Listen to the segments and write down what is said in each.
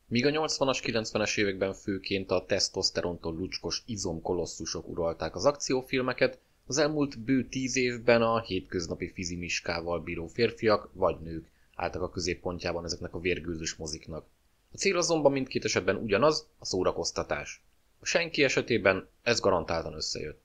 Míg a 80-as, 90-es években főként a tesztoszterontól lucskos izomkolosszusok uralták az akciófilmeket, az elmúlt bő 10 évben a hétköznapi fizimiskával bíró férfiak vagy nők álltak a középpontjában ezeknek a vérgőzős moziknak. A cél azonban mindkét esetben ugyanaz, a szórakoztatás. A senki esetében ez garantáltan összejött.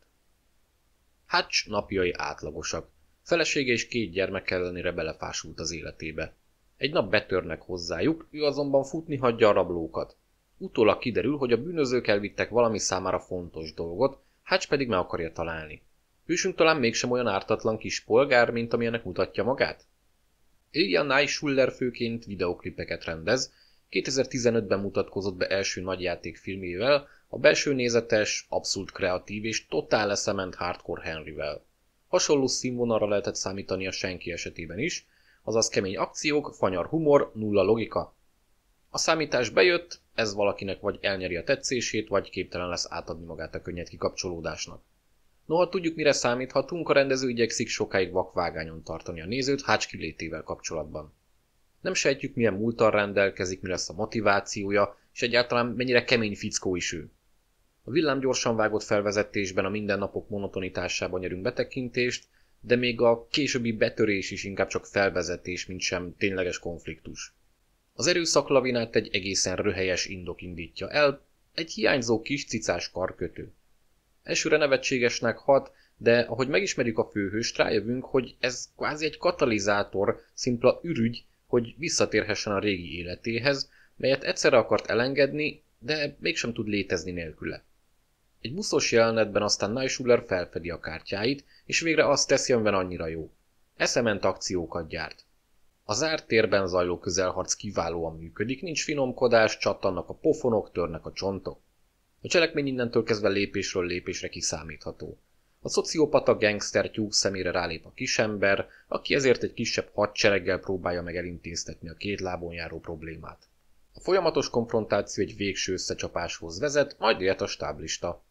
Hutch napjai átlagosak. Felesége és 2 gyermek ellenére belefásult az életébe. Egy nap betörnek hozzájuk, ő azonban futni hagyja a rablókat. Utólag kiderül, hogy a bűnözők elvittek valami számára fontos dolgot, Hutch pedig meg akarja találni. Hősünk talán mégsem olyan ártatlan kis polgár, mint amilyenek mutatja magát? Ilja Naishuller főként videoklipeket rendez, 2015-ben mutatkozott be első nagyjátékfilmével, a belső nézetes, abszolút kreatív és totál eszement Hardcore Henryvel. Hasonló színvonalra lehetett számítani a senki esetében is, azaz kemény akciók, fanyar humor, nulla logika. A számítás bejött, ez valakinek vagy elnyeri a tetszését, vagy képtelen lesz átadni magát a könnyed kikapcsolódásnak. Noha tudjuk, mire számíthatunk, a rendező igyekszik sokáig vakvágányon tartani a nézőt Hutch kilétével kapcsolatban. Nem sejtjük, milyen múlttal rendelkezik, mi lesz a motivációja, és egyáltalán mennyire kemény fickó is ő. A villámgyorsan vágott felvezetésben a mindennapok monotonitásában nyerünk betekintést, de még a későbbi betörés is inkább csak felvezetés, mint sem tényleges konfliktus. Az erőszaklavinát egy egészen röhelyes indok indítja el, egy hiányzó kis cicás karkötő. Elsőre nevetségesnek hat, de ahogy megismerjük a főhőst, rájövünk, hogy ez kvázi egy katalizátor, szimpla ürügy, hogy visszatérhessen a régi életéhez, melyet egyszerre akart elengedni, de mégsem tud létezni nélküle. Egy buszos jelenetben aztán Naishuller felfedi a kártyáit, és végre azt teszi, amiben annyira jó. Eszement akciókat gyárt. A zárt térben zajló közelharc kiválóan működik, nincs finomkodás, csattannak a pofonok, törnek a csontok. A cselekmény innentől kezdve lépésről lépésre kiszámítható. A szociopata gangster tyúk szemére rálép a kisember, aki ezért egy kisebb hadsereggel próbálja meg elintéztetni a 2 lábon járó problémát. A folyamatos konfrontáció egy végső összecsapáshoz vezet, majd ilyet a stáblista.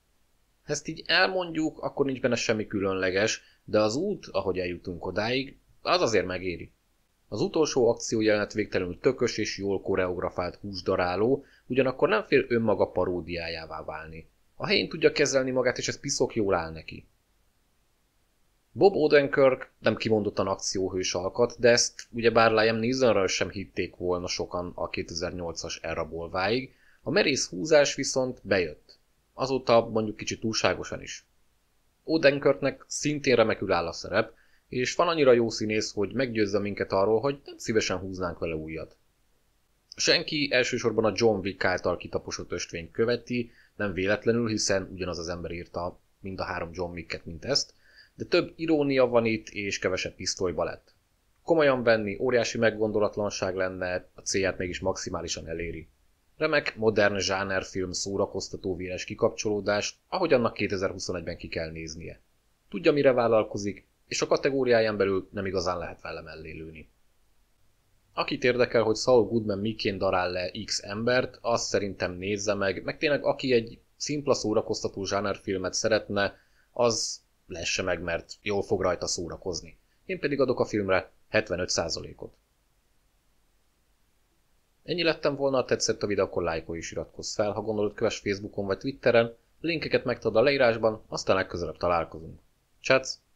Ha ezt így elmondjuk, akkor nincs benne semmi különleges, de az út, ahogy eljutunk odáig, az azért megéri. Az utolsó akciójelenet végtelenül tökös és jól koreografált húsdaráló, ugyanakkor nem fél önmaga paródiájává válni. A helyén tudja kezelni magát, és ez piszok jól áll neki. Bob Odenkirk nem kimondottan akcióhős alkat, de ezt ugyebár Liam Neesonről sem hitték volna sokan a 2008-as elrabolváig, a merész húzás viszont bejött. Azóta mondjuk kicsit túlságosan is. Odenkirknek szintén remekül áll a szerep, és van annyira jó színész, hogy meggyőzze minket arról, hogy nem szívesen húznánk vele újat. Senki elsősorban a John Wick által kitaposott östvényt követi, nem véletlenül, hiszen ugyanaz az ember írta mind a 3 John Wicket, mint ezt, de több irónia van itt, és kevesebb pisztolybalett. Komolyan venni óriási meggondolatlanság lenne, a célját mégis maximálisan eléri. Remek, modern zsánerfilm szórakoztató véres kikapcsolódás, ahogy annak 2021-ben ki kell néznie. Tudja, mire vállalkozik, és a kategóriáján belül nem igazán lehet vele mellé lőni. Akit érdekel, hogy Saul Goodman miként darál le X embert, azt szerintem nézze meg tényleg aki egy szimpla szórakoztató zsánerfilmet szeretne, az lesse meg, mert jól fog rajta szórakozni. Én pedig adok a filmre 75%-ot. Ennyi lettem volna, ha tetszett a videó, akkor lájkolj és iratkozz fel, ha gondolod, kövess Facebookon vagy Twitteren, a linkeket megtalálod a leírásban, aztán legközelebb találkozunk. Csetsz!